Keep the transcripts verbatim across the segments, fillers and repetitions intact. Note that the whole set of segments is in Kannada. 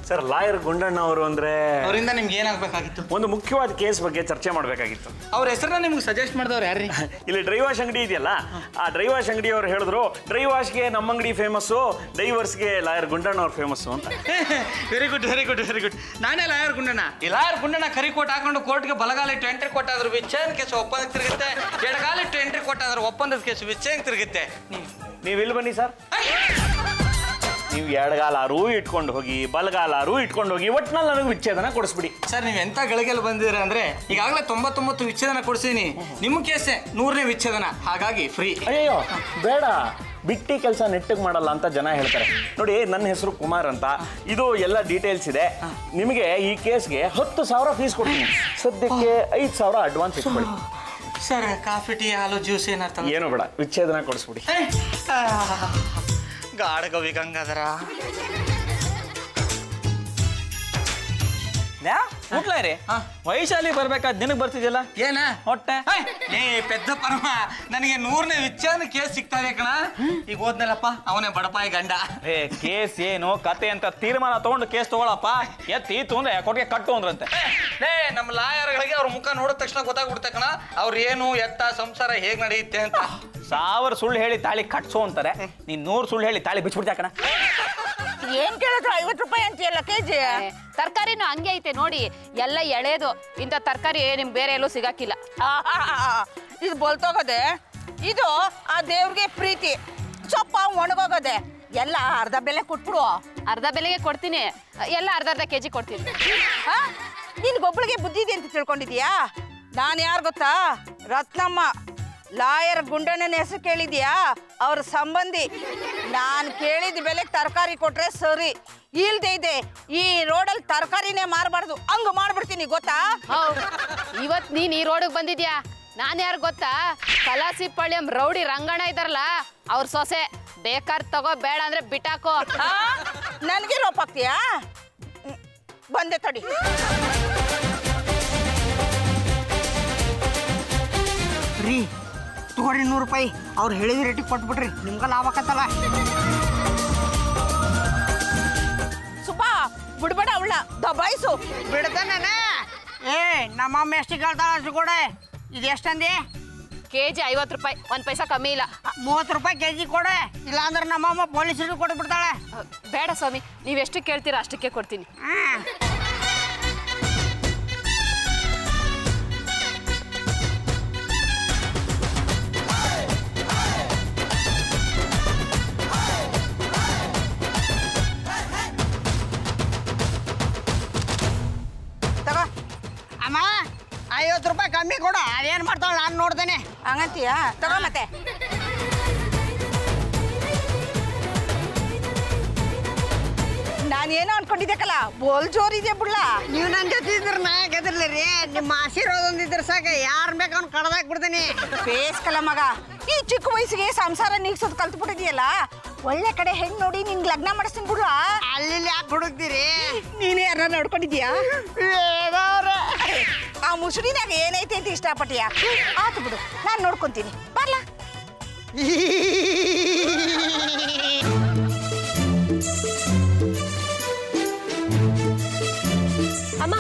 ಸರ್ ಲಾಯರ್ ಗುಂಡಣ್ಣ ಅವರು ಅಂದ್ರೆ ಅವರಿಂದ ನಿಮ್ಗೆ ಏನಾಗಬೇಕಾಗಿತ್ತು? ಒಂದು ಮುಖ್ಯವಾದ ಕೇಸ್ ಬಗ್ಗೆ ಚರ್ಚೆ ಮಾಡಬೇಕಾಗಿತ್ತು. ಅವ್ರ ಹೆಸರನ್ನ ನಿಮ್ಗೆ ಸಜೆಸ್ಟ್ ಮಾಡಿದವ್ರು ಯಾರ್ರಿ? ಇಲ್ಲಿ ಡ್ರೈ ವಾಶ್ ಅಂಗಡಿ ಇದೆಯಲ್ಲ, ಆ ಡ್ರೈ ವಾಶ್ ಅಂಗಡಿ ಅವ್ರು ಹೇಳಿದ್ರು ಡ್ರೈ ವಾಶ್ಗೆ ನಮ್ಮ ಅಂಗಡಿ ಫೇಮಸ್ಸು, ಡೈವರ್ಸ್ಗೆ ಲಾಯರ್ ಗುಂಡಣ್ಣ ಅವ್ರು ಫೇಮಸ್ಸು ಅಂತ. Very good very good very good. ನಾನೇ ಲಾಯರ್ ಗುಂಡಣ್ಣ. ಈ ಲಾಯರ್ ಗುಂಡಣ್ಣ ಕರಿ ಕೋಟ್ ಹಾಕೊಂಡು ಕೋರ್ಟ್ಗೆ ಬಲಗಾಲಿಟ್ಟು ಎಂಟ್ರಿ ಕೊಟ್ಟಾದ್ರು ವಿಚಾರಣೆ ಕೇಸು ಒಪ್ಪಂದಕ್ಕೆ ತಿರುಗುತ್ತೆ, ಎಡಗಾಲಿಟ್ಟು ಎಂಟ್ರಿ ಕೊಟ್ಟಾದ್ರು ಒಪ್ಪಂದದ ಕೇಸು ವಿಚಾರಣೆ ತಿರುಗುತ್ತೆ. ನೀವು ಇಲ್ಲಿ ಬನ್ನಿ ಸರ್, ನೀವು ಎಡಗಾಲಾರು ಇಟ್ಕೊಂಡು ಹೋಗಿ ಬಲಗಾಲಾರು ಇಟ್ಕೊಂಡು ಹೋಗಿ ಒಟ್ಟಿನಲ್ಲಿ ನನಗೆ ವಿಚ್ಛೇದನ ಕೊಡಿಸ್ಬಿಡಿ. ಸರ್ ನೀವು ಎಂತ ಗಳಿಗೆಲ್ಲ ಬಂದಿದ್ದೀರ ಅಂದ್ರೆ ಈಗಾಗಲೇ ತೊಂಬತ್ತೊಂಬತ್ತು ವಿಚ್ಛೇದನ ಕೊಡಿಸಿದೀನಿ, ನಿಮ್ಮ ಕೇಸೆ ನೂರನೇ ವಿಚ್ಛೇದನ, ಹಾಗಾಗಿ ಫ್ರೀ. ಅಯ್ಯೋ ಬೇಡ, ಬಿಟ್ಟಿ ಕೆಲಸ ನೆಟ್ಟಿಗೆ ಮಾಡಲ್ಲ ಅಂತ ಜನ ಹೇಳ್ತಾರೆ. ನೋಡಿ ನನ್ನ ಹೆಸರು ಕುಮಾರ್ ಅಂತ, ಇದು ಎಲ್ಲ ಡೀಟೇಲ್ಸ್ ಇದೆ. ನಿಮಗೆ ಈ ಕೇಸ್ಗೆ ಹತ್ತು ಸಾವಿರ ಫೀಸ್ ಕೊಡ್ತೀನಿ, ಸದ್ಯಕ್ಕೆ ಐದು ಸಾವಿರ ಅಡ್ವಾನ್ಸ್ ಇಟ್ಕೊಳ್ಳಿ. ಸರ್ ಕಾಫಿ ಟೀ ಹಾಲು ಜ್ಯೂಸ್ ಏನಾಗ್ತದೆ? ಏನು ಬೇಡ, ವಿಚ್ಛೇದನ ಕೊಡಿಸ್ಬಿಡಿ. ಗಾಢಗವಿ ಗಂಗಾಧರ ಮುಟ್ಲಾರಿ ವೈಶಾಲಿ ಬರ್ಬೇಕಾದ್ ನಿನಗ್ ಬರ್ತಿದ್ಯಲ್ಲ ಏನ ಹೊಟ್ಟೆ? ಏ ಪೆದ್ದ ಪರಮ, ನನಗೆ ನೂರನೇ ವಿಚಾರ ಕೇಸ್ ಸಿಗ್ತಾ ಇದೆ ಕಣ. ಈಗ ಹೋದ್ನಲ್ಲಪ್ಪ ಅವನೇ ಬಡಪಾಯಿ ಗಂಡ. ಏ ಕೇಸ್ ಏನು ಕತೆ ಅಂತ ತೀರ್ಮಾನ ತಗೊಂಡು ಕೇಸ್ ತಗೊಳಪ್ಪ. ಎತ್ತಿ ತೊಂದ್ರೆ ಕೊಟ್ಟಿಗೆ ಕಟ್ಟು ಅಂದ್ರಂತೆ. ಲೇ ನಮ್ಮ ಲಾಯರ್ಗಳಿಗೆ ಅವ್ರ ಮುಖ ನೋಡಿದ ತಕ್ಷಣ ಗೊತ್ತಾಗ್ಬಿಡ್ತೆ ಕಣ, ಅವ್ರ ಏನು ಎತ್ತ ಸಂಸಾರ ಹೇಗ್ ನಡೆಯುತ್ತೆ ಅಂತ. ಸಾವಿರ ಸುಳ್ಳು ಹೇಳಿ ತಾಳಿ ಕಟ್ಸು ಅಂತಾರೆ, ನೀನ್ ನೂರು ಸುಳ್ಳು ಹೇಳಿ ತಾಳಿ ಬಿಚ್ಬಿಡ್ತಾ ಕಣ. ಏನ್ ಕೇಳಿದ್ರು ಐವತ್ತು ರೂಪಾಯಿ ಅಂತೀಯಲ್ಲ ಕೆಜಿ? ತರಕಾರಿನೂ ಹಂಗೆ ಐತೆ ನೋಡಿ, ಎಲ್ಲ ಎಳೆದು. ಇಂಥ ತರಕಾರಿ ನಿಮ್ ಬೇರೆ ಎಲ್ಲೂ ಸಿಗಾಕಿಲ್ಲ. ಇದು ಬೊಲ್ತೋಗದೆ, ಇದು ಆ ದೇವ್ರಿಗೆ ಪ್ರೀತಿ. ಸೊಪ್ಪ ಒಣಗೋಗದೆ, ಎಲ್ಲ ಅರ್ಧ ಬೆಲೆ ಕೊಟ್ಬಿಡು. ಅರ್ಧ ಬೆಲೆಗೆ ಕೊಡ್ತೀನಿ, ಎಲ್ಲ ಅರ್ಧ ಅರ್ಧ ಕೆಜಿ ಕೊಡ್ತೀನಿ. ನಿನ್ಗೊಬ್ಳಿಗೆ ಬುದ್ಧಿ ಇದೆ ಅಂತ ತಿಳ್ಕೊಂಡಿದ್ಯಾ? ನಾನು ಯಾರು ಗೊತ್ತಾ? ರತ್ನಮ್ಮ, ಲಾಯರ್ ಗುಂಡಣ್ಣನ ಹೆಸರು ಕೇಳಿದ್ಯಾ? ಅವ್ರ ಸಂಬಂಧಿ. ನಾನು ಕೇಳಿದ ಬೆಲೆಗೆ ತರಕಾರಿ ಕೊಟ್ರೆ ಸರಿ, ಇಲ್ದೇ ಇದೆ ಈ ರೋಡಲ್ಲಿ ತರಕಾರಿನೇ ಮಾರಬಾರ್ದು, ಹಂಗ ಮಾಡ್ಬಿಡ್ತೀನಿ ಗೊತ್ತಾ? ಇವತ್ ನೀನ್ ಈ ರೋಡಿಗೆ ಬಂದಿದ್ಯಾ? ನಾನ್ ಯಾರು ಗೊತ್ತಾ? ಕಲಾಸಿಪಾಳ್ಯಂ ರೌಡಿ ರಂಗಣ್ಣ ಇದಾರಲ್ಲ, ಅವ್ರ ಸೊಸೆ. ಬೇಕಾರ್ ತಗೋ, ಬೇಡ ಅಂದ್ರೆ ಬಿಟ್ಟಾಕೋ. ನನ್ಗೆ ರೋಪ್ ಹಾಕ್ತೀಯಾ? ಬಂದೆ ತಡಿ. ರೀ ತಗೋರಿ ನೂರು ರೂಪಾಯಿ, ಅವ್ರು ಹೇಳಿದ ರೇಟಿಗೆ ಕೊಟ್ಬಿಟ್ರಿ, ನಿಮ್ಗೆ ಲಾಭ ಆಕತ್ತಲ್ಲ. ಸುಬ್ಬ ಬಿಡ್ಬೇಡ, ಅವಳ ದಬಾಯಿಸು. ಬಿಡ್ತಾನೆ. ಏ ನಮ್ಮಮ್ಮ ಎಷ್ಟಿಗೆ ಹೇಳ್ತಾಳ ಅಷ್ಟು ಕೊಡೆ. ಇದು ಎಷ್ಟಂದಿ? ಕೆ ಜಿ ಐವತ್ತು ರೂಪಾಯಿ, ಒಂದ್ ಪೈಸಾ ಕಮ್ಮಿ ಇಲ್ಲ. ಮೂವತ್ತು ರೂಪಾಯಿ ಕೆ ಜಿ ಕೊಡೆ, ಇಲ್ಲಾಂದ್ರೆ ನಮ್ಮಮ್ಮ ಪೊಲೀಸರಿಗೆ ಕೊಟ್ಬಿಡ್ತಾಳೆ. ಬೇಡ ಸ್ವಾಮಿ, ನೀವು ಎಷ್ಟು ಕೇಳ್ತೀರಾ ಅಷ್ಟಕ್ಕೆ ಕೊಡ್ತೀನಿ. ಅಮ್ಮ ಐವತ್ತು ರೂಪಾಯಿ ಕಮ್ಮಿ ಕೊಡು, ಅದೇನು ಮಾಡ್ತಾಳೆ ನಾನು ನೋಡ್ದೇನೆ. ಹಂಗಂತೀಯಾ? ತಗೋ ಮತ್ತೆ. ನಾನೇನೋ ಅನ್ಕೊಂಡಿದ್ದಕ್ಕಲ್ಲ, ಬೋಲ್ ಜೋರಿದೆ ಬಿಡ್ಲ. ನೀವು ನನ್ನ ಜೊತೆ ಇದ್ರ ನಾ ಗೆದಿರ್ಲಿ ರೀ, ನಿಮ್ಮ ಆಶೀರ್ವಾದ ಒಂದಿದ್ರೆ ಸಾಕ, ಯಾರು ಬೇಕು ಅವ್ನು ಕಡ್ದಾಕ್ ಬಿಡ್ತೀನಿ. ಬೇಸ್ಕಲ್ಲ ಮಗ, ಈ ಚಿಕ್ಕ ವಯಸ್ಸಿಗೆ ಸಂಸಾರ ನೀಗ್ಸೋದು ಕಲ್ತ್ಬಿಟ್ಟಿದೆಯಲ್ಲ, ಒಳ್ಳೆ ಕಡೆ ಹೆಣ್ಣು ನೋಡಿ ನಿನ್ಗೆ ಲಗ್ನ ಮಾಡಿಸ್ತೀನಿ ಬಿಡ್ಲ. ಅಲ್ಲಿ ಯಾಕೆ ಹುಡುಕ್ತೀರಿ? ನೀನೇ ಯಾರ ನೋಡ್ಕೊಂಡಿದ್ಯಾ? ಆ ಮುಸುಡಿನಾಗ ಏನೈತೆ ಅಂತ ಇಷ್ಟಪಟ್ಟಿಯಾ? ಆತು ಬಿಡು, ನಾನು ನೋಡ್ಕೊಂತೀನಿ. ಬರ್ಲ. ಅಮ್ಮ,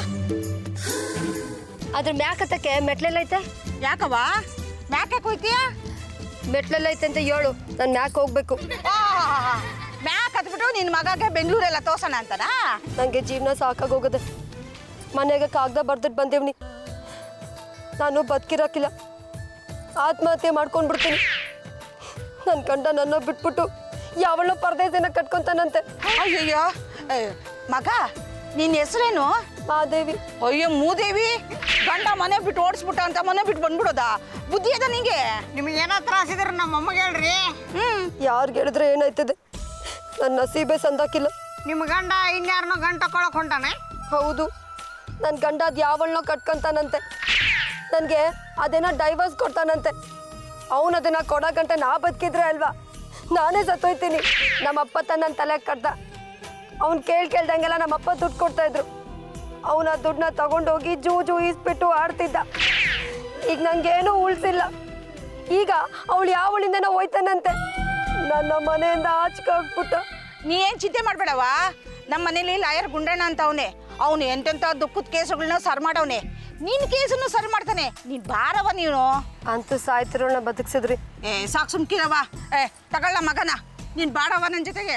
ಅದ್ರ ಮ್ಯಾಕತ್ತಕ್ಕೆ ಮೆಟ್ಲೆಲ್ಲೈತೆ? ಯಾಕವ್ವ ಮ್ಯಾಕೆ ಹೋಯ್ತೀಯ? ಮೆಟ್ಲೆಲ್ಲೈತೆ ಅಂತ ಹೇಳು, ನಾನು ಮ್ಯಾಕ್ ಹೋಗ್ಬೇಕು. ಮ್ಯಾಕ್ ಹತ್ಬಿಟ್ಟು ನಿನ್ನ ಮಗಗೆ ಬೆಂಗಳೂರೆಲ್ಲ ತೋರ್ಸೋಣ ಅಂತನಾ? ನನಗೆ ಜೀವನ ಸಾಕಾಗೋಗದೆ. ಮನೆಗೆ ಕಾಗದ ಬರ್ದಿಟ್ಟು ಬಂದೇವ್ನಿ, ನಾನು ಬದುಕಿರಾಕಿಲ್ಲ, ಆತ್ಮಹತ್ಯೆ ಮಾಡ್ಕೊಂಡ್ಬಿಡ್ತೀನಿ. ನನ್ನ ಗಂಡ ನನ್ನ ಬಿಟ್ಬಿಟ್ಟು ಯಾವಳೋ ಪರದೇಶನ ಕಟ್ಕೊಂತಾನಂತೆ. ಅಯ್ಯಯ್ಯೋ ಮಗ, ನಿನ್ನ ಹೆಸರೇನು? ಮಾದೇವಿ. ಅಯ್ಯೋ ಮೂದೇವಿ, ಗಂಡ ಮನೆ ಬಿಟ್ಟು ಓಡಿಸ್ಬಿಟ್ಟ ಅಂತ ಮನೆ ಬಿಟ್ಟು ಬಂದ್ಬಿಡೋದಾ? ಬುದ್ಧಿ ಅದ ನಿಂಗೆ? ನಿಮಗೆ ಏನೋ ತ್ರಾಸಿದ್ರೆ ನಮ್ಮ ಅಮ್ಮಗೆ ಹೇಳ್ರಿ. ಹ್ಮ್ ಯಾರು ಹೇಳಿದ್ರೆ ಏನಾಯ್ತದೆ? ನನ್ನ ನಸೀಬೆ ಸಂದಾಕಿಲ್ಲ. ನಿಮ್ಮ ಗಂಡ ಇನ್ಯಾರನ್ನೋ ಗಂಡ ತಗೊಳಕ್ ಹೊಂಟಾನೆ? ಹೌದು, ನನ್ನ ಗಂಡ ಅದು ಯಾವಳನ್ನೋ ಕಟ್ಕೊಂತಾನಂತೆ. ನನಗೆ ಅದೇನೋ ಡೈವರ್ಸ್ ಕೊಡ್ತಾನಂತೆ. ಅವನು ಅದನ್ನು ಕೊಡೋ ಗಂಟೆ ನಾ ಬದುಕಿದ್ರೆ ಅಲ್ವಾ, ನಾನೇ ಸತ್ತೋಯ್ತೀನಿ. ನಮ್ಮಪ್ಪ ತನ್ನ ತಲೆ ಕಟ್ದ. ಅವ್ನು ಕೇಳಿ ಕೇಳ್ದಂಗೆಲ್ಲ ನಮ್ಮಪ್ಪ ದುಡ್ಡು ಕೊಡ್ತಾಯಿದ್ರು. ಅವನ ದುಡ್ಡನ್ನ ತಗೊಂಡೋಗಿ ಜೂ ಜೂ ಈಸ್ಬಿಟ್ಟು ಆಡ್ತಿದ್ದ. ಈಗ ನನಗೇನೂ ಉಳಿಸಿಲ್ಲ. ಈಗ ಅವಳು ಯಾವಳಿಂದನೋ ಹೋಯ್ತಾನಂತೆ. ನನ್ನ ಮನೆಯಿಂದ ಆಚೆಗೆ ಹಾಕ್ಬಿಟ್ಟ. ನೀ ಏನ್ ಚಿಂತೆ ಮಾಡ್ಬೇಡವ. ನಮ್ಮ ಮನೇಲಿ ಲಾಯರ್ ಗುಂಡಣ್ಣ ಅಂತ ಅವನೇ. ಅವನು ಎಂತೆಂಥ ದುಃಖದ ಕೇಸುಗಳನ್ನ ಸರ್ ಮಾಡವನೆ. ನಿನ್ ಕೇಸನ್ನು ಸರಿ ಮಾಡ್ತಾನೆ. ನೀನ್ ಬಾರವ ನೀನು. ಅಂತೂ ಸಾಯ್ತಿರೋಣ ಬದುಕ್ಸಿದ್ರಿ. ಏ ಸಾಕು ಸುಮ್ಕಿರವ. ಏ ತಗೊಳ್ಳ ಮಗನ, ನೀನ್ ಬಾಡವ ನನ್ನ ಜೊತೆಗೆ.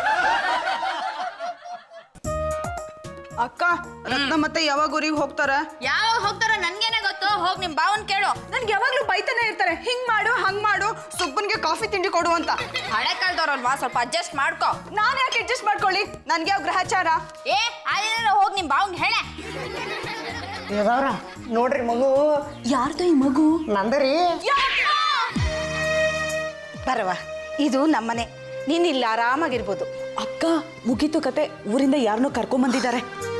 ಅಕ್ಕ ರತ್ನ ಮತ್ತೆ ಯಾವಾಗ ಊರಿಗೆ ಹೋಗ್ತಾರ? ಯಾವಾಗ ಹೋಗ್ತಾರ ನನ್ಗೇನೆ ಗೊತ್ತು. ಹೋಗ್ ನಿಮ್ ಬಾವನ್ ಕೇಳು. ನನ್ಗೆ ಯಾವಾಗ್ಲೂ ಬೈತಾನೆ ಇರ್ತಾರೆ, ಹಿಂಗ್ ಮಾಡು ಹಂಗ್ ಮಾಡು, ಸುಬ್ಬನ್ಗೆ ಕಾಫಿ ತಿಂಡಿ ಕೊಡು ಅಂತ. ಹಳೆ ಕಾಲದವ್ರಲ್ವಾ, ಸ್ವಲ್ಪ ಅಡ್ಜಸ್ಟ್ ಮಾಡ್ಕೋ. ನಾನ್ ಯಾಕೆ ಅಡ್ಜಸ್ಟ್ ಮಾಡ್ಕೊಳ್ಳಿ? ನನ್ಗೆ ಯಾವ ಗ್ರಹಚಾರ? ಏ ಅಲ್ಲ, ಹೋಗ್ ನಿಮ್ ಬಾವಂಗ್ ಹೇಳ. ನೋಡ್ರಿ ಮಗು. ಯಾರ್ದು ಈ ಮಗು? ನಂದರಿ. ಬರವ, ಇದು ನಮ್ಮನೆ. ನೀನ್ ಇಲ್ಲಿ ಆರಾಮಾಗಿರ್ಬೋದು. ಅಕ್ಕ ಮುಗೀತು ಕತೆ. ಊರಿಂದ ಯಾರನ್ನೋ ಕರ್ಕೊಂಡ್ ಬಂದಿದ್ದಾರೆ.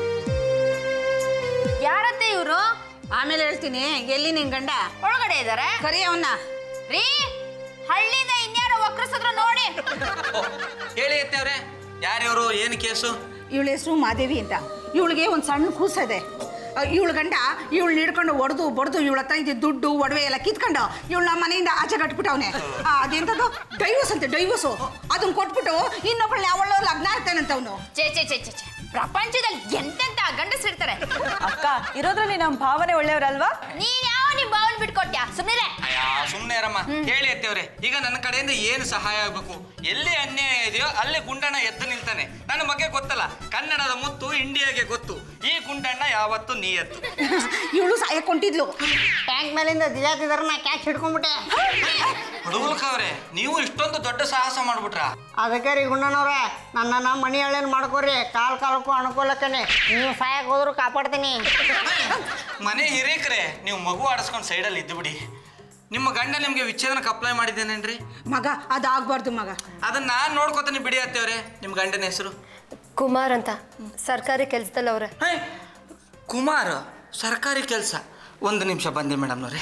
ಯಾರತ್ತೆ ಇವ್ರು? ಆಮೇಲೆ ಹೇಳ್ತೀನಿ. ಎಲ್ಲಿ ನಿನ್ ಗಂಡ? ಒಳಗಡೆ ಇದಾರೆ. ಕರಿ ಅವನ್ನ. ರೀ, ಹಳ್ಳಿಯಿಂದ ಇನ್ಯಾರೋ ವಕ್ರಸದ್ರು ನೋಡಿ. ಹೇಳಿ ಅತ್ತೇವ್ರೆ, ಯಾರ್ಯವರು ಏನು ಕೇಸು? ಇವಳ ಹೆಸರು ಮಾದೇವಿ ಅಂತ. ಇವಳಿಗೆ ಒಂದು ಸಣ್ಣ ಕೂಸದೆ. ಇವಳು ಗಂಡ ಇವಳು ಹಿಡ್ಕೊಂಡು ಹೊಡೆದು ಬಡ್ದು ಇವಳ ಹತ್ರ ಇದ್ದ ದುಡ್ಡು ಒಡವೆ ಎಲ್ಲ ಕಿತ್ಕೊಂಡು ಇವಳು ನಮ್ಮ ಮನೆಯಿಂದ ಆಚೆ ಕಟ್ಬಿಟ್ಟವನೆ. ಅದೆಂಥದ್ದು ಡೈವರ್ಸ್ ಅಂತೆ, ಡೈವರ್ಸು. ಅದನ್ನ ಕೊಟ್ಬಿಟ್ಟು ಇನ್ನೊಬ್ಬಳನ್ನ ಅವಳು ಲಗ್ನ ಆಗ್ತಾನಂತ ಅವನು. ಚೇ ಚೇ ಚೇ ಚೇ ಪ್ರಪಂಚದಲ್ಲಿ ಎಂತೆಂತ ಗಂಡಸಿರ್ತಾರೆ. ಅಕ್ಕ ಇರೋದ್ರಲ್ಲಿ ನಮ್ ಭಾವನೆ ಒಳ್ಳೆಯವ್ರಲ್ವಾ? ನೀನ್ ಯಾವ ನಿಮ್ ಬಾವನ್ ಬಿಟ್ಕೊಟ್ಯಾ? ಸುಮ್ಮನೆ ಸುಮ್ಮನೆ ರಮ್ಮ. ಹೇಳಿ ಅತ್ತೇವ್ರೆ, ಈಗ ನನ್ನ ಕಡೆಯಿಂದ ಏನು ಸಹಾಯ ಆಗ್ಬೇಕು? ಎಲ್ಲಿ ಅನ್ಯಾಯ ಇದೆಯೋ ಅಲ್ಲಿ ಗುಂಡಣ್ಣ ಎದ್ದು ನಿಲ್ತಾನೆ. ನನ್ನ ಬಗ್ಗೆ ಗೊತ್ತಲ್ಲ, ಕನ್ನಡದ ಮುತ್ತು ಇಂಡಿಯಾಗೆ ಗೊತ್ತು. ಈ ಗುಂಡಣ್ಣ ಯಾವತ್ತು ನೀ ಎತ್ತು. ಇವಳು ಸಾಯಕೊಂಡಿದ್ಲು. ಟ್ಯಾಂಕ್ ಮೇಲಿಂದ ದಿಜಾತಿದಾರ ನಾ ಕ್ಯಾಚ್ ಹಿಡ್ಕೊಂಡ್ಬಿಟ್ಟೆ. ಹುಡುಗಲ್ಕವ್ರೆ, ನೀವು ಇಷ್ಟೊಂದು ದೊಡ್ಡ ಸಾಹಸ ಮಾಡ್ಬಿಟ್ರ? ಅದಕ್ಕೆ ರೀ ಗುಂಡನವ್ರೆ, ನನ್ನನ್ನ ಮಣಿ ಹಳ್ಳಿನ ಮಾಡ್ಕೋರಿ. ಕಾಲ್ ಕಾಲಕ್ಕೂ ಅನುಕೂಲಕ್ಕನೆ. ನೀವು ಸಾಯಕ್ ಹೋದ್ರು ಕಾಪಾಡ್ತೀನಿ. ಮನೆ ಹಿರೇಕ್ರೆ, ನೀವು ಮಗು ಆಡಿಸ್ಕೊಂಡು ಸೈಡಲ್ಲಿ ಇದ್ದು ಬಿಡಿ. ನಿಮ್ಮ ಗಂಡ ನಿಮ್ಗೆ ವಿಚ್ಛೇದನಕ್ಕೆ ಅಪ್ಲೈ ಮಾಡಿದ್ದೇನೇನ್ರಿ? ಮಗ ಅದಾಗಬಾರ್ದು ಮಗ. ಅದನ್ನ ನಾನು ನೋಡ್ಕೊತಾನೆ ಬಿಡಿ ಅತ್ತೇವ್ರೆ. ನಿಮ್ಮ ಗಂಡನ ಹೆಸರು? ಕುಮಾರ್ ಅಂತ, ಸರ್ಕಾರಿ ಕೆಲಸದಲ್ಲಿ ಅವ್ರೆ. ಕುಮಾರ್, ಸರ್ಕಾರಿ ಕೆಲಸ. ಒಂದು ನಿಮಿಷ ಬಂದೆ ಮೇಡಮ್ನವ್ರೆ.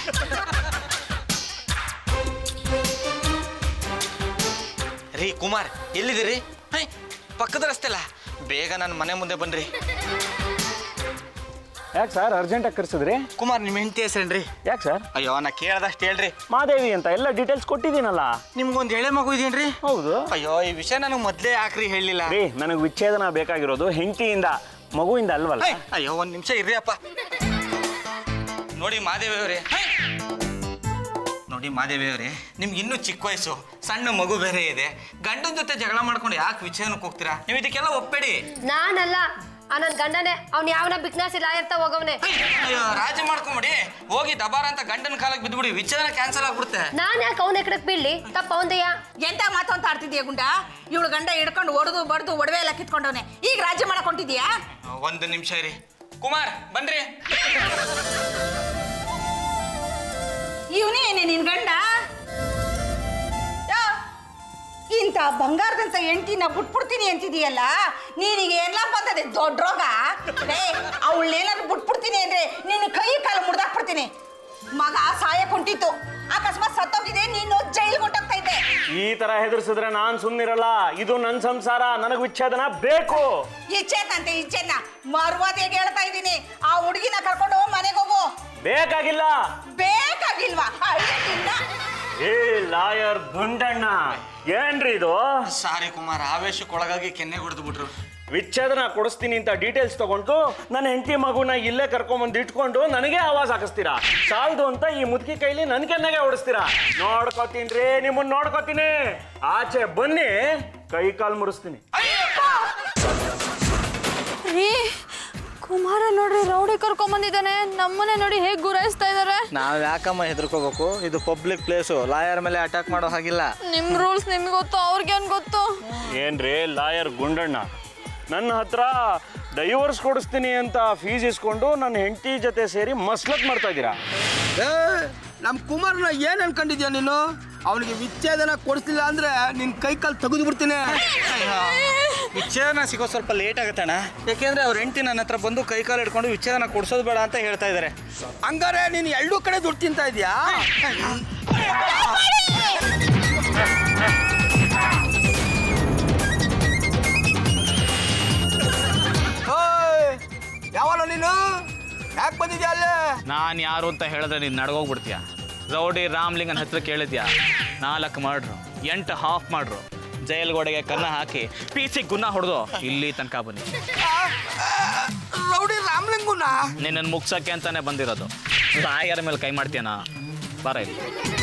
ರೀ ಕುಮಾರ್, ಎಲ್ಲಿದ್ದೀರಿ? ಹೈ, ಪಕ್ಕದ ರಸ್ತೆ ಅಲ್ಲ, ಬೇಗ ನನ್ನ ಮನೆ ಮುಂದೆ ಬನ್ರಿ. ಯಾಕೆ ಸರ್ ಅರ್ಜೆಂಟಾಗಿ ಕರ್ಸಿದ್ರಿ? ಕುಮಾರ್, ನಿಮ್ಮ ಹೆಂಡತಿ ಹೆಸರೇನ್ರಿ? ಯಾಕೆ ಸರ್? ಅಯ್ಯೋ, ನಾ ಕೇಳ್ದಷ್ಟು ಹೇಳ್ರಿ. ಮಾದೇವಿ ಅಂತ ಎಲ್ಲ ಡೀಟೇಲ್ಸ್ ಕೊಟ್ಟಿದ್ದೀನಲ್ಲ. ನಿಮ್ಗೊಂದು ಎಳೆ ಮಗು ಇದೀನ್ರಿ? ಹೌದು. ಅಯ್ಯೋ, ಈ ವಿಷಯ ನನಗೆ ಮೊದಲೇ ಯಾಕ್ರಿ ಹೇಳಿಲ್ಲ? ರೀ, ನನಗೆ ವಿಚ್ಛೇದನ ಬೇಕಾಗಿರೋದು ಹೆಂಡತಿಯಿಂದ, ಮಗುವಿಂದ ಅಲ್ವಲ್ಲ. ಅಯ್ಯೋ, ಒಂದು ನಿಮಿಷ ಇರ್ರಿ ಅಪ್ಪ. ನೋಡಿ ಮಾದೇವಿ ಅವರೇ, ನೋಡಿ ಮಾದೇವಿ ಅವರೇ, ನಿಮ್ಗೆ ಇನ್ನೂ ಚಿಕ್ಕ ವಯಸ್ಸು, ಸಣ್ಣ ಮಗು ಬೇರೆ ಇದೆ. ಗಂಡನ ಜೊತೆ ಜಗಳ ಮಾಡ್ಕೊಂಡು ಯಾಕೆ ವಿಚ್ಛೇದನಕ್ಕೆ ಹೋಗ್ತೀರಾ? ನೀವು ಇದಕ್ಕೆಲ್ಲ ಒಪ್ಪಬೇಡಿ. ನಾನಲ್ಲ, ಆ ನನ್ನ ಗಂಡನೇ. ಅವ್ನು ಯಾವನ ಬಿಕ್ನಾಸಿ ಲಾಯರ್ತ ಹೋಗವನೆ. ಅಯ್ಯೋ, ರಾಜಿ ಮಾಡ್ಕೊಂಬಿಡಿ. ಹೋಗಿ ದಬಾರ ಅಂತ ಗಂಡನ ಕಾಲಕ್ಕೆ ಬಿದ್ದುಬಿಡಿ. ವಿಚ್ಛೇದನ ಕ್ಯಾನ್ಸಲ್ ಆಗ್ಬಿಡುತ್ತೆ. ನಾನ್ ಯಾಕೆ ಅವನ ಎಕಡಕ್ ಬೀಳ್ಲಿ? ತಪ್ಪ ಅವಂದಯ್ಯ. ಎಂತ ಮಾತು ಅಂತ ಆಡ್ತಿದ್ಯಾ ಗುಂಡ? ಇವಳು ಗಂಡ ಹಿಡ್ಕೊಂಡು ಹೊಡೆದು ಬಡ್ದು ಒಡವೆ ಎಲ್ಲ ಕಿತ್ಕೊಂಡವನೆ. ಈಗ ರಾಜ್ಯ ಮಾಡಕ್ ಹೊಂಟಿದ್ಯಾ? ಒಂದು ನಿಮಿಷ ಇರಿ. ಕುಮಾರ್, ಬನ್ರಿ. ಇವನೇನೆ ನಿನ್ ಗಂಡ? ಇಂಥ ಬಂಗಾರದಂತ ಹೆಂಡತಿನ ಬಿಟ್ಬಿಡ್ತೀನಿ ಅಂತಿದೀಯಲ್ಲ, ನೀನಿಗೆ ಎಲ್ಲ ಬಂದದೆ ದೊಡ್ಡ ರೋಗ. ಅವಳನ್ನೇನಾದ್ರು ಬಿಟ್ಬಿಡ್ತೀನಿ ಅಂದ್ರೆ ನಿನ್ನ ಕೈ ಕಾಲು ಮುಡ್ದಾಕ್ಬಿಡ್ತೀನಿ. ಮಗ ಸಾಯಕ್ ಹೊಂಟಿತ್ತು, ಅಕಸ್ಮಾತ್ ಸತ್ತೋಗಿದೆ, ನೀನು ಜೈಲಿಗೆ ಹೊಂಟೋಗ್ತಾ ಇದ್ದೆ. ಈ ತರ ಹೆದರ್ಸಿದ್ರೆ ನಾನ್ ಸುಮ್ನಿರಲ್ಲ. ಇದು ನನ್ ಸಂಸಾರ, ನನಗ್ ವಿಚ್ಛೇದನ ಬೇಕು. ಇಚ್ಛೆನಂತೆ ಇಚ್ಛೆನ ಮರ್ವಾದಿಯಾಗಿ ಹೇಳ್ತಾ ಇದ್ದೀನಿ. ಆ ಹುಡುಗಿನ ಕರ್ಕೊಂಡು ಮನೆಗೆ ಹೋಗು. ಬೇಕಾಗಿಲ್ಲ. ಬೇಕಾಗಿಲ್ವಾ? ಏ ಲಾಯರ್ ಗುಂಡಣ್ಣ, ಏನ್ರಿ ಇದು? ಸಾರಿ ಕುಮಾರ್, ಆವೇಶಕ್ಕೊಳಗಾಗಿ ಕೆನ್ನೆ ಹೊಡೆದು ಬಿಟ್ರು. ವಿಚ್ಛೇದನ ಕೊಡಿಸ್ತೀನಿ ಅಂತ ಡೀಟೇಲ್ಸ್ ತಗೊಂಡು ನನ್ನ ಹೆಂಡತಿ ಮಗುನ ಇಲ್ಲೇ ಕರ್ಕೊಂಬಂದು ಇಟ್ಕೊಂಡು ನನಗೆ ಆವಾಜ್ ಹಾಕಿಸ್ತೀರಾ? ಸಾಲ್ದು ಅಂತ ಈ ಮುದುಕಿ ಕೈಲಿ ನನ್ ಕೆನ್ನೆಗೆ ಹೊಡಿಸ್ತೀರಾ? ನೋಡ್ಕೋತೀನ್ರಿ, ನಿಮ್ಮನ್ನ ನೋಡ್ಕೋತೀನಿ. ಆಚೆ ಬನ್ನಿ, ಕೈ ಕಾಲು ಮುರಿಸ್ತೀನಿ. ರೀ, ಕುಮಾರ ನೋಡ್ರಿ, ರೌಡಿ ಕರ್ಕೊಂಬಂದಿದ್ದಾನೆ. ನಮ್ಮನೆ ನೋಡಿ ಹೇಗೆ ಗುರಾಯಿಸ್ತಾ ಇದಾರೆ. ನಾವ್ ಯಾಕಮ್ಮ ಹೆದರ್ಕೋಬೇಕು? ಇದು ಪಬ್ಲಿಕ್ ಪ್ಲೇಸು, ಲಾಯರ್ ಮೇಲೆ ಅಟ್ಯಾಕ್ ಮಾಡೋ ಹಾಗಿಲ್ಲ. ನಿಮ್ ರೂಲ್ಸ್ ನಿಮ್ಗೆ ಗೊತ್ತು, ಅವ್ರಿಗೇನ್ ಗೊತ್ತು? ಏನ್ರಿ ಲಾಯರ್ ಗುಂಡಣ್ಣ, ನನ್ನ ಹತ್ರ ಡೈವರ್ಸ್ ಕೊಡಿಸ್ತೀನಿ ಅಂತ ಫೀಸ್ ಇಸ್ಕೊಂಡು ನನ್ನ ಹೆಂಡತಿ ಜೊತೆ ಸೇರಿ ಮಸ್ಲತ್ ಮಾಡ್ತಾ ಇದ್ದೀರಾ? ಏ, ನಮ್ಮ ಕುಮಾರ್ನ ಏನ್ ಅನ್ಕೊಂಡಿದ್ಯಾ ನೀನು? ಅವನಿಗೆ ವಿಚ್ಛೇದನ ಕೊಡಿಸ್ಲಿಲ್ಲ ಅಂದ್ರೆ ನಿನ್ ಕೈ ಕಾಲು ತೆಗೆದು ಬಿಡ್ತೀನಿ. ವಿಚ್ಛೇದನ ಸಿಗೋ ಸ್ವಲ್ಪ ಲೇಟ್ ಆಗುತ್ತಣ್ಣ, ಯಾಕೆಂದ್ರೆ ಅವ್ರ ಹೆಂಡತಿ ನನ್ನ ಹತ್ರ ಬಂದು ಕೈ ಕಾಲು ಹಿಡ್ಕೊಂಡು ವಿಚ್ಛೇದನ ಕೊಡ್ಸೋದು ಬೇಡ ಅಂತ ಹೇಳ್ತಾ ಇದ್ದಾರೆ. ಹಂಗಾರೆ ನೀನು ಎರಡೂ ಕಡೆ ದುಡ್ಡು ತಿಂತಾ ಇದೀಯಾ? ಯಾವಲ್ಲ ನೀನು? ಯಾಕೆ ಬಂದಿದ್ಯಾ ಅಲ್ಲೇ? ನಾನು ಯಾರು ಅಂತ ಹೇಳಿದ್ರೆ ನೀನು ನಡ್ಗೋಗ್ಬಿಡ್ತೀಯ. ರೌಡಿ ರಾಮ್ಲಿಂಗನ ಹತ್ರ ಕೇಳಿದ್ಯಾ? ನಾಲ್ಕು ಮಾಡ್ರು, ಎಂಟು ಹಾಫ್ ಮಾಡ್ರು, ಜೈಲ್ಗೋಡೆಗೆ ಕನ್ನ ಹಾಕಿ ಪೀಸಿ ಗುನ್ನ ಹೊಡೆದು ಇಲ್ಲಿ ತನಕ ಬನ್ನಿ. ರೌಡಿ ರಾಮ್ಲಿಂಗುನ ನಿನ್ನನ್ನು ಮುಗ್ಸಕ್ಕೆ ಅಂತಾನೆ ಬಂದಿರೋದು. ಲಾಯರ್ ಮೇಲೆ ಕೈ ಮಾಡ್ತೀಯನಾ? ಬರ ಇಲ್ಲಿ.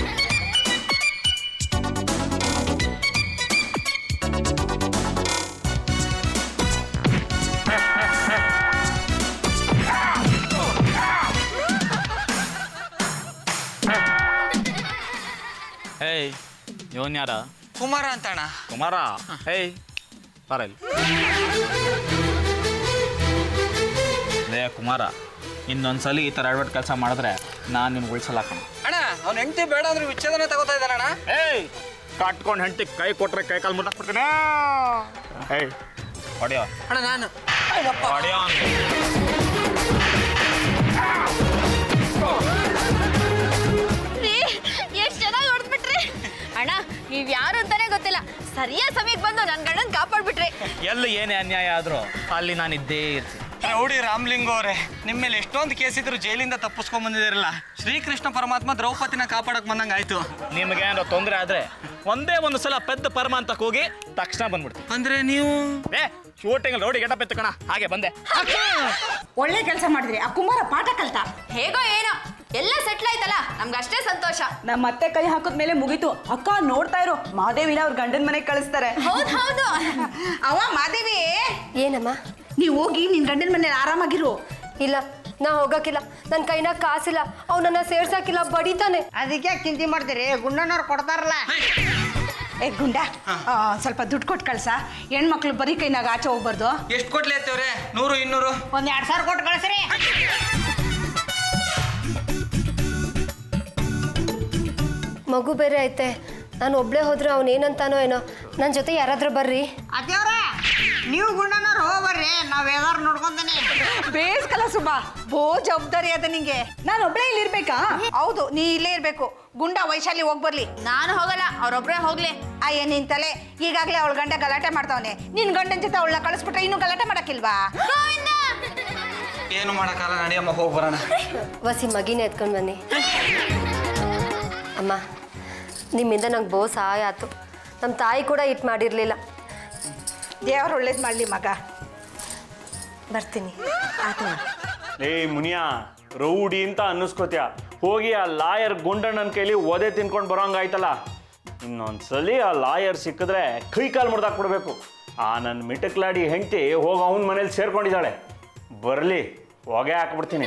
ಏಯ್ ಇವನ್ ಯಾರ? ಕುಮಾರ ಅಂತಣ್ಣ. ಕುಮಾರ? ಏಯ್ ಬರ ಇಲ್ಲಿ. ಲೇ ಕುಮಾರ, ಇನ್ನೊಂದ್ಸಲಿ ಈ ಥರ ಅಡ್ವರ್ಟ್ ಕೆಲಸ ಮಾಡಿದ್ರೆ ನಾನು ನಿಮ್ಗೆ ಉಳಿಸಲ್ಲ ಕಣ. ಅಣ್ಣ ಅವ್ನ ಹೆಂಡತಿ ಬೇಡ ಅಂದ್ರೆ ವಿಚ್ಛೇದನ ತಗೋತಾ ಇದ್ದಾನಣ್ಣ. ಏಯ್ ಕಟ್ಕೊಂಡು ಹೆಂಡತಿ ಕೈ ಕೊಟ್ರೆ ಕೈ ಕಾಲು ಮುಟ್ಟಾಕ್ಬಿಡ್ತೀನಿ. ಏಯ್ ಹೊಡಿಯೋ ಅಣ್ಣ ನಾನು ಹೊಡಿಯೋ. ಎಷ್ಟ್ ಚೆನ್ನಾಗಿ ಹೊಡೆದ್ಬಿಟ್ರಿ ಅಣ್ಣ. ನೀವ್ ಯಾರು ಅಂತಾನೆ ಗೊತ್ತಿಲ್ಲ, ಸರಿಯಾದ ಸಮಯಕ್ಕೆ ಬಂದು ನನ್ ಗಂಡನ್ ಕಾಪಾಡ್ಬಿಟ್ರಿ. ಎಲ್ಲಿ ಏನೇ ಅನ್ಯಾಯ ಆದ್ರೂ ಅಲ್ಲಿ ನಾನು ಇದ್ದೇ ಇರ್ತೀನಿ. ರೌಡಿ ರಾಮ್ಲಿಂಗು ಅವರೇ, ನಿಮ್ಮ ಮೇಲೆ ಎಷ್ಟೊಂದು ಕೇಸ್ ಇದ್ರು ಜೈಲಿಂದ ತಪ್ಪಿಸ್ಕೊಂಡ್ ಬಂದಿದ್ದೀರಲ್ಲ. ಶ್ರೀಕೃಷ್ಣ ಪರಮಾತ್ಮ ದ್ರೌಪದಿನ ಕಾಪಾಡಕ್ ಬಂದಂಗ ಆಯ್ತು. ನಿಮಗೆ ಏನೋ ತೊಂದರೆ ಆದ್ರೆ ಒಂದೇ ಒಂದು ಸಲ ಪೆದ್ದ ಪರಮಾಂತಕ್ಕೆ ಹೋಗಿ ತಕ್ಷಣ ಬಂದ್ಬಿಡ್ತೀನಿ. ಅಂದ್ರೆ ನೀವು ಏ ಶೂಟಿಂಗ್ ರೌಡಿ ಗೆಟಪ್ ಎತ್ತು ಕಣ, ಹಾಗೆ ಬಂದೆ. ಒಳ್ಳೆ ಕೆಲಸ ಮಾಡಿದ್ರಿ. ಆ ಕುಮಾರ ಪಾಠ ಕಲ್ತ. ಹೇಗೋ ಏನೋ ಎಲ್ಲ ಸೆಟ್ಲ್ ಆಯ್ತಲ್ಲ, ನಮ್ಗೆ ಅಷ್ಟೇ ಸಂತೋಷ. ನಮ್ಮ ಮತ್ತೆ ಕೈ ಹಾಕಿದ್ಮೇಲೆ ಮುಗೀತು. ಅಕ್ಕ ನೋಡ್ತಾ ಇರೋ, ಮಾದೇವಿನ ಅವ್ರ ಗಂಡನ ಮನೆಗೆ ಕಳಿಸ್ತಾರೆ. ಹೌದು ಹೌದು. ಅವ ಮಾದೇವಿ, ಏನಮ್ಮ? ನೀವು ಹೋಗಿ ನಿನ್ ಗಂಡನ ಮನೇಲಿ ಆರಾಮಾಗಿರು. ಇಲ್ಲ, ನಾ ಹೋಗಕ್ಕಿಲ್ಲ. ನನ್ನ ಕೈನಾಗ ಕಾಸಿಲ್ಲ, ಅವನನ್ನ ಸೇರ್ಸಕ್ಕಿಲ್ಲ, ಬಡಿತಾನೆ. ಅದಕ್ಕೆ ಚಿಂತೆ ಮಾಡ್ತೀರಿ, ಗುಂಡನವ್ರು ಕೊಡ್ತಾರಲ್ಲ. ಏ ಗುಂಡ, ಆ, ಸ್ವಲ್ಪ ದುಡ್ಡು ಕೊಟ್ಟು ಕಳ್ಸ. ಹೆಣ್ಮಕ್ಳು ಬರೀ ಕೈನಾಗ ಆಚೆ ಹೋಗ್ಬಾರ್ದು. ಎಷ್ಟು ಕೊಡ್ಲಿ ಅತ್ತವ್ರೆ? ನೂರು ಇನ್ನೂರು ಒಂದ್ ಎರಡ್ ಸಾವಿರ ಕೊಟ್ಟು ಕಳ್ಸ್ರಿ. ಮಗು ಬೇರೆ ಐತೆ, ನಾನು ಒಬ್ಳೆ ಹೋದ್ರೆ ಅವನೇನಂತಾನೋ ಏನೋ. ನನ್ನ ಜೊತೆ ಯಾರಾದ್ರೂ ಬರ್ರಿ. ಅದೇವ್ರ ನೀವು ಗುಂಡನವ್ರು ಹೋಗ್ಬರ್ರಿ, ನಾವ್ ಏದಾರು ನೋಡ್ಕೊಂತೀನಿ. ಬೇಸ್ಕಲ್ಲ ಸುಬ್ಬ, ಬೋ ಜವಾಬ್ದಾರಿ ಅದ ನಿಂಗೆ. ನಾನು ಒಬ್ಳೆ ಇಲ್ಲಿ ಇರ್ಬೇಕಾ? ಹೌದು, ನೀ ಇಲ್ಲೇ ಇರ್ಬೇಕು. ಗುಂಡ ವೈಶಾಲಿ ಹೋಗ್ಬರ್ಲಿ. ನಾನು ಹೋಗಲ್ಲ, ಅವ್ರೊಬ್ರೇ ಹೋಗ್ಲಿ. ಅಯ್ಯ ನಿನ್ ತಲೆ, ಈಗಾಗ್ಲೇ ಅವಳ ಗಂಡ ಗಲಾಟೆ ಮಾಡ್ತಾವನೆ. ನಿನ್ ಗಂಡನ ಜೊತೆ ಅವಳನ್ನ ಕಳಿಸ್ಬಿಟ್ರೆ ಇನ್ನೂ ಗಲಾಟೆ ಮಾಡಕ್ಕಿಲ್ವಾ? ಏನು ಮಾಡಕ್ಕಾಗಲ್ಲ, ನಡಿಯಮ್ಮ ಹೋಗಿ ಬರೋಣ. ವಸಿ ಮಗಿನೇ ಎತ್ಕೊಂಡು ಬನ್ನಿ. ಅಮ್ಮ, ನಿಮ್ಮಿಂದ ನಂಗೆ ಬಹು ಸಹಾಯ ಆಯ್ತು. ನಮ್ಮ ತಾಯಿ ಕೂಡ ಇಟ್ಟು ಮಾಡಿರಲಿಲ್ಲ. ದೇವ್ರು ಒಳ್ಳೇದು ಮಾಡಲಿ ಮಗ. ಬರ್ತೀನಿ. ಏ ಮುನಿಯಾ, ರೌಡಿ ಅಂತ ಅನ್ನಿಸ್ಕೋತ್ಯಾ, ಹೋಗಿ ಆ ಲಾಯರ್ ಗುಂಡಣ್ಣನ ಕೈಲಿ ಒದೆ ತಿನ್ಕೊಂಡು ಬರೋಂಗಾಯ್ತಲ್ಲ. ಇನ್ನೊಂದ್ಸಲಿ ಆ ಲಾಯರ್ ಸಿಕ್ಕಿದ್ರೆ ಕೈ ಕಾಲು ಮುರಿದಾಕ್ಬಿಡ್ಬೇಕು. ಆ ನನ್ನ ಮಿಟಕ್ಲಾಡಿ ಹೆಂಡತಿ ಹೋಗಿ ಅವನ ಮನೇಲಿ ಸೇರ್ಕೊಂಡಿದ್ದಾಳೆ. ಬರಲಿ, ಹೊಗೆ ಹಾಕ್ಬಿಡ್ತೀನಿ.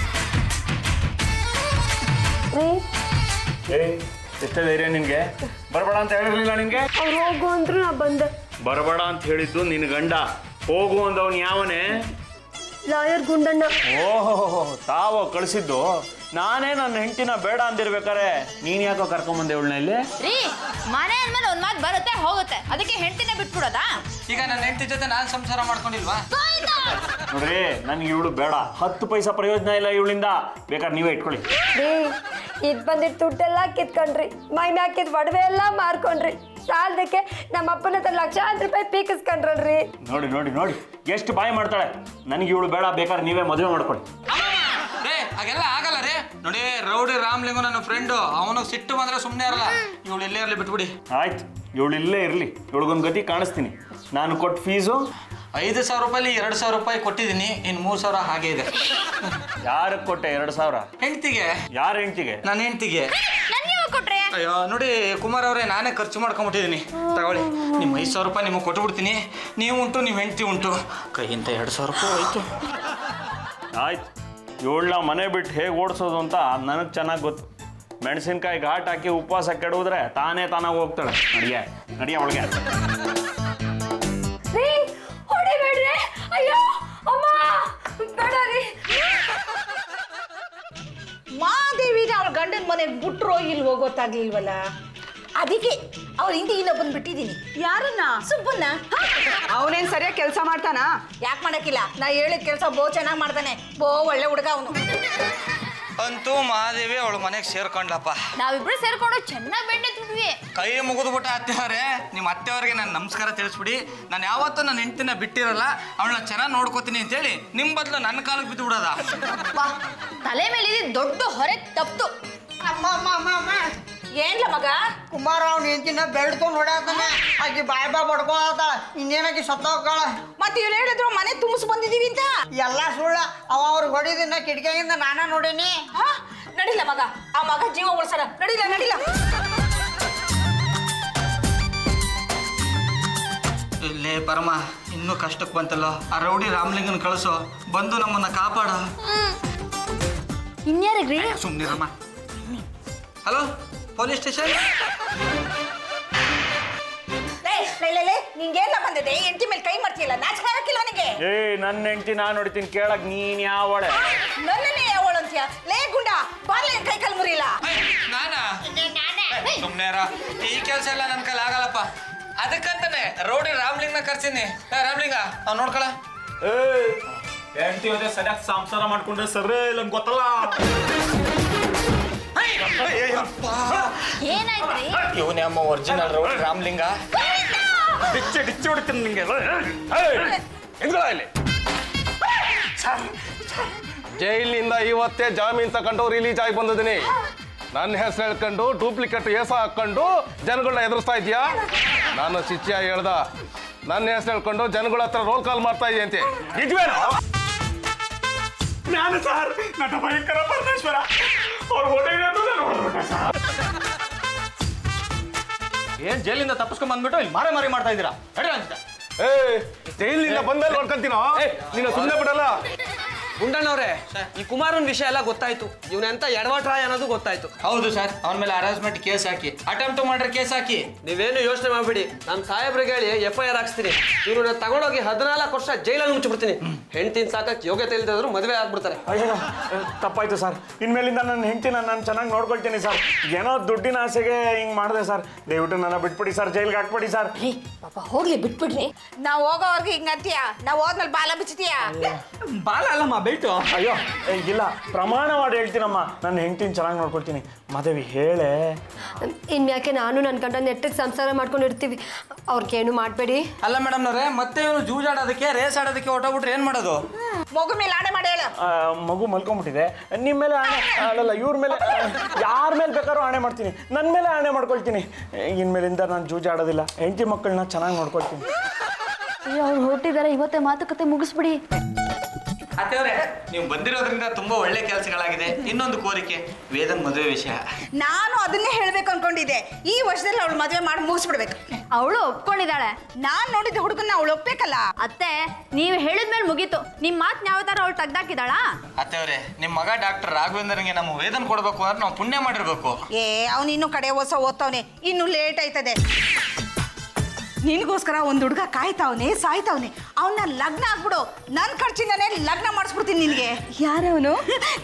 ಏ ಎಷ್ಟೇ ಧೈರ್ಯ ನಿನಗೆ? ಬರಬೇಡ ಅಂತ ಹೇಳಿರ್ಲಿಲ್ಲ ನಿನಗೆ? ಅವ್ರು ಹೋಗು ಅಂದ್ರು ನಾ ಬಂದೆ. ಬರಬೇಡ ಅಂತ ಹೇಳಿದ್ದು ನಿನ್ನ ಗಂಡ, ಹೋಗು ಅಂದವನು ಯಾವನೇ? ಲಾಯರ್ ಗುಂಡಣ್ಣ. ಓಹೋ, ತಾವು ಕಳಿಸಿದ್ದು. ನಾನೇ ನನ್ನ ಹೆಂಡತಿನ ಬೇಡ ಅಂದಿರ್ಬೇಕಾರೆ ನೀನ್ ಯಾಕೋ ಕರ್ಕೊಂಬಂದೆ ಇವಳನ್ನ ಇಲ್ಲಿ? ರೀ, ಮನೆ ಅಂದ್ಮೇಲೆ ಒಂದ್ ಮಾತು ಬರುತ್ತೆ ಹೋಗುತ್ತೆ, ಅದಕ್ಕೆ ಹೆಂಡತಿನ ಬಿಟ್ಬಿಡೋದಾ? ಈಗ ನನ್ನ ಹೆಂಡತಿ ಜೊತೆ ನಾನು ಸಂಸಾರ ಮಾಡ್ಕೊಂಡಿಲ್ವಾ? ನೋಡ್ರಿ, ನನ್ಗೆ ಇವಳು ಬೇಡ. ಹತ್ತು ಪೈಸಾ ಪ್ರಯೋಜನ ಇಲ್ಲ ಇವಳಿಂದ. ಬೇಕಾದ್ರೆ ನೀವೇ ಇಟ್ಕೊಳ್ಳಿ. ರೀ, ಇದ್ ಬಂದಿದ್ದು ದುಡ್ಡೆಲ್ಲ ಕಿತ್ಕೊಂಡ್ರಿ, ಮೈ ಮ್ಯಾಕಿದ್ ಒಡವೆ ಎಲ್ಲ ಮಾರ್ಕೊಂಡ್ರಿ. ಸಾಲದಕ್ಕೆ ನಮ್ಮ ಅಪ್ಪನ ಹತ್ರ ಲಕ್ಷಾಂತರ ರೂಪಾಯಿ ಪೀಕಿಸ್ಕೊಂಡ್ರಲ್ರಿ. ನೋಡಿ ನೋಡಿ ನೋಡಿ ಎಷ್ಟು ಬಾಯಿ ಮಾಡ್ತಾಳೆ. ನನಗೆ ಇವಳು ಬೇಡ, ಬೇಕಾದ್ರೆ ನೀವೇ ಮದುವೆ ಮಾಡ್ಕೊಳ್ಳಿ. ರೇ, ಹಾಗೆಲ್ಲ ಆಗಲ್ಲ ರೇ. ನೋಡಿ, ರೌಡಿ ರಾಮ್ಲಿಂಗು ನನ್ನ ಫ್ರೆಂಡು, ಅವನು ಸಿಟ್ಟು ಬಂದ್ರೆ ಸುಮ್ಮನೆ ಇರಲ್ಲ. ಇವಳು ಇಲ್ಲೇ ಇರಲಿ, ಬಿಟ್ಬಿಡಿ. ಆಯ್ತು, ಇವಳು ಇಲ್ಲೇ ಇರಲಿ. ಇವಳಿಗೊಂದು ಗತಿ ಕಾಣಿಸ್ತೀನಿ. ನಾನು ಕೊಟ್ಟು ಫೀಸು ಐದು ಸಾವಿರ ರೂಪಾಯಿ ಎರಡು ಸಾವಿರ ರೂಪಾಯಿ ಕೊಟ್ಟಿದ್ದೀನಿ, ಇನ್ನು ಮೂರು ಸಾವಿರ ಹಾಗೆ ಇದೆ. ಯಾರಿಗೆ ಕೊಟ್ಟೆ ಎರಡು ಸಾವಿರ? ಹೆಂಡ್ತಿಗೆ. ಯಾರ ಹೆಂಡ್ತಿಗೆ? ನನ್ನ ಹೆಂಡ್ತಿಗೆ. ನನ್ಗೆ ಕೊಟ್ರೆ? ಅಯ್ಯೋ ನೋಡಿ ಕುಮಾರ್ ಅವರೇ, ನಾನೇ ಖರ್ಚು ಮಾಡ್ಕೊಂಬಿಟ್ಟಿದ್ದೀನಿ. ತಗೊಳ್ಳಿ, ನಿಮ್ಮ ಐದು ಸಾವಿರ ರೂಪಾಯಿ ನಿಮಗೆ ಕೊಟ್ಬಿಡ್ತೀನಿ. ನೀವು ಉಂಟು, ನಿಮ್ಮ ಹೆಂಡ್ತಿ ಉಂಟು. ಕೈಯಿಂದ ಎರಡು ಸಾವಿರ ರೂಪಾಯಿ ಹೋಯ್ತು. ಆಯ್ತು, ಇವಳನ್ನ ಮನೆ ಬಿಟ್ಟು ಹೇಗೆ ಓಡಿಸೋದು ಅಂತ ನನಗೆ ಚೆನ್ನಾಗಿ ಗೊತ್ತು. ಮೆಣಸಿನ್ಕಾಯಿ ಘಾಟ್ ಹಾಕಿ ಉಪವಾಸ ಕೆಡುವುದ್ರೆ ತಾನೇ ತಾನಾಗಿ ಹೋಗ್ತಾಳೆ. ನಡಿಯ ನಡಿಯ ಒಳಗೆ. ಹೊಡಿಬೇಡ್ರಿ, ಅಯ್ಯೋ ಅಮ್ಮ, ಬೇಡ ರೀ. ಮಾದೇವಿನ ಅವಳ ಗಂಡನ ಮನೆಗೆ ಬಿಟ್ರೋ ಇಲ್ವೋ ಗೊತ್ತಾಗ್ಲಿಲ್ವಲ್ಲ. ಅದಕ್ಕೆ ಅವ್ರ ಹಿಂದೆ ಇನ್ನೊಬ್ಬನ್ ಬಿಟ್ಟಿದ್ದೀನಿ. ಯಾರನ್ನ? ಸುಬ್ಬನ್ನ. ಅವನೇನ್ ಸರಿಯಾಗಿ ಕೆಲಸ ಮಾಡ್ತಾನ? ಯಾಕೆ ಮಾಡಕ್ಕಿಲ್ಲ? ನಾ ಹೇಳಿದ ಕೆಲಸ ಬೋ ಚೆನ್ನಾಗಿ ಮಾಡ್ತಾನೆ. ಬೋ ಒಳ್ಳೆ ಹುಡುಗ ಅವನು. ಅಂತೂ ಮಹಾದೇವಿ ಅವಳ ಮನೆಗೆ ಸೇರ್ಕೊಂಡ್ಲಪ್ಪ. ನಾವಿಬ್ರು ಸೇರ್ಕೊಂಡು ಚೆನ್ನಾಗಿ ಬೆಣ್ಣೆ ತಿಂದ್ವಿ. ಕೈ ಮುಗಿದ್ಬಿಟ್ಟ ಅತ್ತೆಯವರೇ. ನಿಮ್ಮ ಅತ್ತೆಯವ್ರಿಗೆ ನಾನು ನಮಸ್ಕಾರ ತಿಳಿಸ್ಬಿಡಿ. ನಾನು ಯಾವತ್ತೂ ನನ್ನ ಹೆಂಡ್ತಿನ ಬಿಟ್ಟಿರಲ್ಲ, ಅವಳನ್ನ ಚೆನ್ನಾಗಿ ನೋಡ್ಕೋತೀನಿ ಅಂತೇಳಿ ನಿಮ್ಮ ಬದಲು ನನ್ನ ಕಾಲಕ್ಕೆ ಬಿದ್ದು ಬಿಡೋದ? ತಲೆ ಮೇಲೆ ದೊಡ್ಡ ಹೊರೆ ತಪ್ತು. ಅಮ್ಮ ಅಮ್ಮ ಅಮ್ಮ ಅಮ್ಮ ಏನ್ಲ ಮಗ ಕುಮಾರ ಅವ್ನ ಹೆಂಡತಿನ ಬೆಲ್ಟ್ ತೊಗೊಂಡು ಹೊಡ್ಯಾತಾನೆ. ಆಕಿ ಬಾಯ್ ಬಾ ಬಡ್ಕೊಳತ್ತಾಳ. ಇನ್ನೇನಾಕಿ ಸತ್ತೋಗ್ತಾಳ. ಮತ್ತೆ ಇವ್ರು ಹೇಳಿದ್ರು ಮನೆ ತುಂಬಿಸ್ ಬಂದಿದೀವಿ ಅಂತ. ಎಲ್ಲ ಸುಳ್ಳ. ಅವ ಅವ್ರಿಗೆ ಹೊಡಿದಿನ ಕಿಟಕಿಯಿಂದ ನಾನ ನೋಡೇನಿ. ಹಾ ನಡಿಲ್ಲ ಮಗ, ಆ ಮಗ ಜೀವ ಉಳ್ಸರ. ನಡಿಲ್ಲ ನಡಿಲ್ಲ. ಇಲ್ಲೇ ಪರಮ ಇನ್ನೂ ಕಷ್ಟಕ್ಕೆ ಬಂತಲ್ಲ, ಆ ರೌಡಿ ರಾಮಲಿಂಗನ್ ಕಳಿಸೋ, ಬಂದು ನಮ್ಮನ್ನ ಕಾಪಾಡ. ಇನ್ಯಾರಿಗ್ರಿ? ಸುಮ್ನಿರಮ್ಮ. Hello police station. ನಿಂಗೇನ ಬಂದಿದೆ? ಹೆಂಡತಿ ಮೇಲೆ ಕೈ ಮಾಡ್ತೀಯಲ್ಲ, ನಾಚಿಕೆ ಹಾಕಿಲ್ಲ ನನಗೆ. ಏ ನನ್ನ ಹೆಂಡತಿ ನಾನು ನೋಡ್ತೀನಿ, ಕೇಳಕ್ ನೀನ್ ಯಾವಳೆ? ನನ್ನನ್ನೇ ಯಾವಳು ಅಂತೀಯ? ಲೇ ಗುಂಡ ಬಾರ್ಲೆ ಕೈ ಕಾಲು ಮುರಿಲ್ಲ. ನಾನಾ? ಸುಮ್ನೇರ, ಈ ಕೆಲಸ ಎಲ್ಲ ನನ್ನ ಕೈಲಿ ಆಗಲ್ಲಪ್ಪ. ಅದಕ್ಕಂತಾನೆ ರೌಡಿ ರಾಮ್ಲಿಂಗ್ನ ಕರ್ಸೀನಿ. ರಾಮ್ಲಿಂಗ ಅವ್ನು ನೋಡ್ಕೊಳ. ಏ ಹೆಂಡತಿ ಜೊತೆ ಸರಿಯಾಗಿ ಸಂಸಾರ ಮಾಡ್ಕೊಂಡ್ರೆ ಸರಿ ಇಲ್ಲ ಗೊತ್ತಲ್ಲ. ಏನಾಯ್ತ್ರಿ? ಇವನೇ ಅಮ್ಮ ಒರಿಜಿನಲ್ ರೌಡಿ ರಾಮ್ಲಿಂಗ. ಡಿಚ್ಚೆ ಡಿಚ್ಚೆ ಹೊಡಿತೀನಿ ನಿಂಗೆ. ಇಲ್ಲಿ ಜೈಲಿನಿಂದ ಇವತ್ತೇ ಜಾಮೀನ್ ತಗೊಂಡು ರಿಲೀಸ್ ಆಗಿ ಬಂದಿದ್ದೀನಿ. ನನ್ನ ಹೆಸರು ಹೇಳ್ಕೊಂಡು ಡೂಪ್ಲಿಕೇಟ್ ಏಸ ಹಾಕೊಂಡು ಜನಗಳನ್ನ ಎದುರಿಸ್ತಾ ಇದೆಯಾ? ನಾನು ಶಿಷ್ಯ ಹೇಳ್ದ ನನ್ನ ಹೆಸರು ಹೇಳ್ಕೊಂಡು ಜನಗಳ ಹತ್ರ ರೋಲ್ ಕಾಲ್ ಮಾಡ್ತಾ ಇದೆಯಂತೆ. ನಿಜವೇನೋ? ನಾನು ಸರ್ ನಟ ಭಯಂಕರ ಪರಮೇಶ್ವರ ಅವ್ರು ಏನ್ ಜೈಲಿಂದ ತಪ್ಪಿಸ್ಕೊಂಡ್ ಬಂದ್ಬಿಟ್ಟು ಇಲ್ಲಿ ಮಾರೆ ಮಾರಿ ಮಾಡ್ತಾ ಇದ್ದೀರಾ? ನಡಿ ಅಂತ. ಏ ಜೈಲಿನಿಂದ ಬಂದಲ್ಲಿ ನೋಡ್ಕೊಂತೀನೋ ನೀನು ಸುಮ್ಮನೆ ಬಿಡಲ್ಲ. ಗುಂಡಣ್ಣವ್ರೆ, ಈ ಕುಮಾರನ್ ವಿಷಯ ಎಲ್ಲ ಗೊತ್ತಾಯ್ತು. ಇವನೆಂತ ಎಡವಟ್ರಾಯ ಅನ್ನೋದು ಗೊತ್ತಾಯ್ತು. ಹೌದು ಸರ್, ಅವನ ಮೇಲೆ ಹರಾಸ್ಮೆಂಟ್ ಕೇಸ್ ಹಾಕಿ, ಅಟೆಂಪ್ಟ್ ಮಾಡ್ರೆ ಕೇಸ್ ಹಾಕಿ. ನೀವೇನು ಯೋಚನೆ ಮಾಡ್ಬಿಡಿ, ನಮ್ಮ ಸಾಹೇಬ್ರಿಗೆ ಹೇಳಿ ಎಫ್ ಐ ಆರ್ ಹಾಕ್ಸ್ತೀನಿ. ಇವ್ರನ್ನ ತಗೊಂಡೋಗಿ ಹದಿನಾಲ್ಕು ವರ್ಷ ಜೈಲಲ್ಲಿ ಮುಚ್ಚಿಬಿಡ್ತೀನಿ. ಹೆಂಡ್ತಿನ ಸಾಕಕ್ಕೆ ಯೋಗ್ಯತೆ ಇಲ್ದಿದ್ರು ಮದುವೆ ಆಗ್ಬಿಡ್ತಾರೆ. ಅಯ್ಯೋ ತಪ್ಪಾಯ್ತು ಸರ್. ಇನ್ಮೇಲಿಂದ ನನ್ನ ಹೆಂಡತಿನ ನಾನು ಚೆನ್ನಾಗಿ ನೋಡ್ಕೊಳ್ತೀನಿ ಸರ್. ಏನೋ ದುಡ್ಡಿನ ಆಸೆಗೆ ಹಿಂಗೆ ಮಾಡಿದೆ ಸರ್. ದಯವಿಟ್ಟು ನನ್ನ ಬಿಟ್ಬಿಡಿ ಸರ್, ಜೈಲ್ಗೆ ಹಾಕ್ಬಿಡಿ ಸರ್. ಪಾಪ ಹೋಗ್ಲಿ ಬಿಟ್ಬಿಡ್ರಿ. ನಾವ್ ಹೋಗೋವರ್ಗು ಹಿಂಗಂತೀಯ, ನಾವ್ ಹೋದ್ಮೇಲೆ ಬಾಲ ಬಿಚ್ತೀಯ. ಬಾಲ ಅಲ್ಲಮ್ಮ ಬೆಲ್ಟು. ಅಯ್ಯೋ ಇಲ್ಲ, ಪ್ರಮಾಣ ಮಾಡಿ ಹೇಳ್ತೀನಮ್ಮ, ನನ್ನ ಹೆಂಡತಿನ ಚೆನ್ನಾಗಿ ನೋಡ್ಕೊಳ್ತೀನಿ. ಮಾದೇವಿ ಹೇಳೆ. ಇನ್ಯಾಕೆ ನಾನು ನನ್ನ ಗಂಡ ನೆಟ್ಟಿಗೆ ಸಂಸಾರ ಮಾಡ್ಕೊಂಡು ಇರ್ತೀವಿ, ಅವ್ರಿಗೇನು ಮಾಡಬೇಡಿ. ಅಲ್ಲ ಮೇಡಮ್ನವ್ರೆ, ಮತ್ತೆ ಇವನು ಜೂಜಾಡೋದಕ್ಕೆ ರೇಸ್ ಆಡೋದಕ್ಕೆ ಹೊಟ್ಟೋಗ್ಬಿಟ್ರೆ ಏನ್ ಮಾಡೋದು? ಮಗು ಮೇಲೆ ಆಣೆ ಮಾಡಿ ಹೇಳು. ಮಗು ಮಲ್ಕೊಂಡ್ಬಿಟ್ಟಿದೆ. ನಿಮ್ಮ ಮೇಲೆ ಆಣೆ ಅಲ್ಲಲ್ಲ, ಇವ್ರ ಮೇಲೆ, ಯಾರ ಮೇಲೆ ಬೇಕಾದ್ರೂ ಆಣೆ ಮಾಡ್ತೀನಿ. ನನ್ನ ಮೇಲೆ ಆಣೆ ಮಾಡ್ಕೊಳ್ತೀನಿ. ಇನ್ಮೇಲಿಂದ ನಾನು ಜೂಜಾಡೋದಿಲ್ಲ, ಹೆಂಡತಿ ಮಕ್ಕಳನ್ನ ಚೆನ್ನಾಗಿ ನೋಡ್ಕೊಳ್ತೀನಿ. ಅವ್ರು ಹೊರಟಿದ್ದಾರೆ, ಇವತ್ತೇ ಮಾತುಕತೆ ಮುಗಿಸ್ಬಿಡಿ. ಅತ್ತೇವ್ರೆ, ನೀವು ಬಂದಿರೋದ್ರಿಂದ ತುಂಬಾ ಒಳ್ಳೆ ಕೆಲಸಗಳಾಗಿದೆ. ಇನ್ನೊಂದು ಕೋರಿಕೆ, ವೇದನ್ ಮದುವೆ ವಿಷಯ. ನಾನು ಅದನ್ನೇ ಹೇಳ್ಬೇಕು ಅನ್ಕೊಂಡಿದ್ದೆ. ಈ ವರ್ಷದಲ್ಲಿ ಅವಳು ಮದುವೆ ಮಾಡಿ ಮುಗಿಸ್ಬಿಡ್ಬೇಕು. ಅವಳು ಒಪ್ಕೊಂಡಿದ್ದಾಳೆ. ನಾನ್ ನೋಡಿದ ಹುಡುಗನ್ನ ಅವಳು ಒಪ್ಬೇಕಲ್ಲ. ಅತ್ತೆ, ನೀವು ಹೇಳಿದ್ಮೇಲೆ ಮುಗೀತು. ನಿಮ್ ಮಾತ್ ಯಾವ ತರ ಅವಳು ತೆಗ್ದಾಕಿದಾಳ? ಅತ್ತೇವ್ರೆ, ನಿಮ್ ಮಗ ಡಾಕ್ಟರ್ ರಾಘವೇಂದ್ರನಿಗೆ ನಮ್ಮ ವೇದನ್ ಕೊಡ್ಬೇಕು ಅಂದ್ರೆ ನಾವು ಪುಣ್ಯ ಮಾಡಿರ್ಬೇಕು. ಏ ಅವನು ಇನ್ನು ಕಡೆ ಹೊಸ ಓದ್ತಾವನೆ, ಇನ್ನು ಲೇಟ್ ಆಯ್ತದೆ. ನಿನಗೋಸ್ಕರ ಒಂದು ಹುಡುಗ ಕಾಯ್ತಾವನೆ, ಸಾಯ್ತಾವನೆ. ಅವನ್ನ ಲಗ್ನ ಆಗ್ಬಿಡು, ನನ್ನ ಖರ್ಚಿಂದನೇ ಲಗ್ನ ಮಾಡಿಸ್ಬಿಡ್ತೀನಿ ನಿನಗೆ. ಯಾರವನು?